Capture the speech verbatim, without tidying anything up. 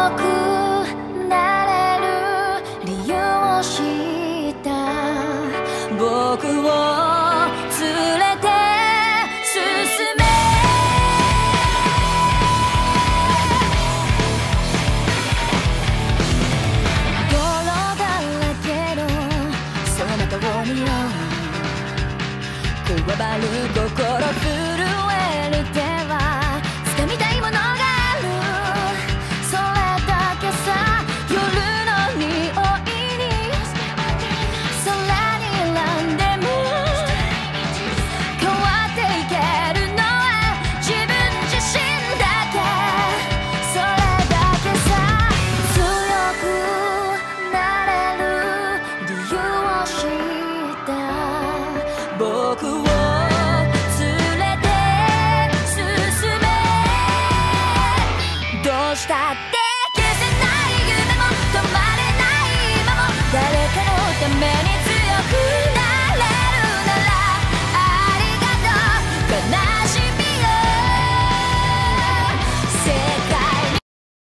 くなれる理由を知った僕を連れて進め泥だらけのその通りをこわばる心震える手は掴みたいものがあるそれだけさ夜の匂いに空に選んでも変わっていけるのは自分自身だけそれだけさ強くなれる理由を知った僕をしたって消せない夢も止まれない今も誰かのために